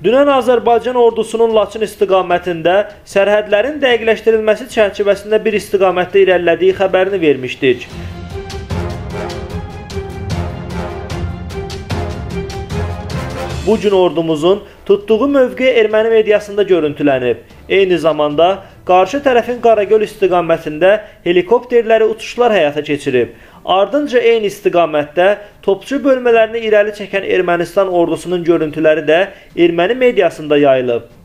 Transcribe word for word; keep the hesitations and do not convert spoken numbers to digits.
Dünən Azərbaycan ordusunun Laçın istiqamətində sərhədlərin dəqiqləşdirilməsi çərçivəsində bir istiqamətdə irəlilədiyi xəbərini vermişdik. Bu gün ordumuzun tutduğu mövqe erməni mediasında görüntülənib. Eyni zamanda qarşı tərəfin Qaragöl istiqamətində helikopterləri uçuşlar həyata keçirib. Ardınca eyni istiqamətdə topçu bölmələrini irəli çəkən Ermənistan ordusunun görüntüləri də erməni mediasında yayılıb.